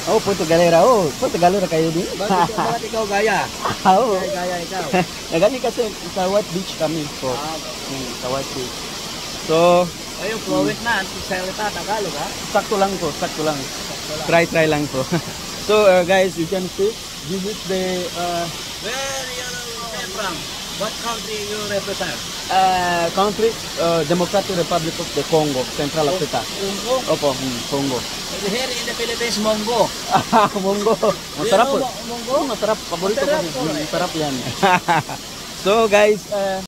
Oh, Puerto Galera. Oh, Puerto Galera kayo din? Bakit ikaw gaya? Oo. Gaya ikaw. Galing kasi sa White Beach kami po. Ah, Sa White Beach. So, ayun, fluent na. Salita, Tagalog ha? sakto lang po, sakto lang. Sakto lang. Try lang po. So, guys, you can see, this is the Where you came from? What country you represent? country, Democratic Republic of the Congo, Central Africa. Congo? Opo, Congo. Here in the Philippines, Mongo. Mongo. Masarap po. Mongo? Masarap. Paborito ko. Masarap po, eh. Masarap yan. So, guys,